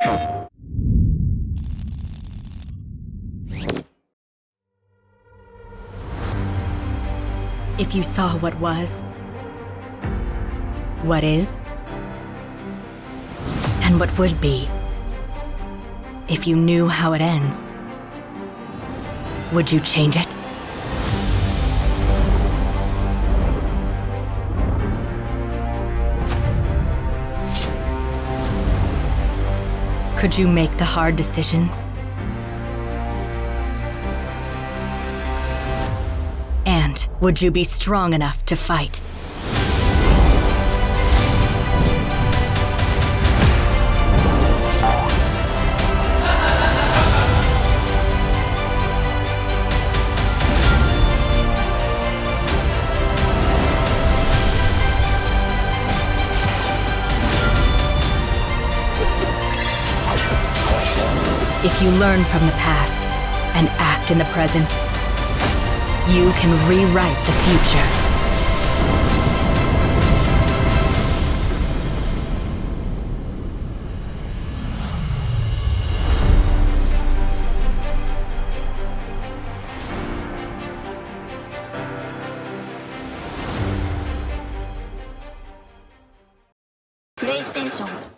If you saw what was, what is, and what would be, if you knew how it ends, would you change it? Could you make the hard decisions? And would you be strong enough to fight? If you learn from the past and act in the present, you can rewrite the future. PlayStation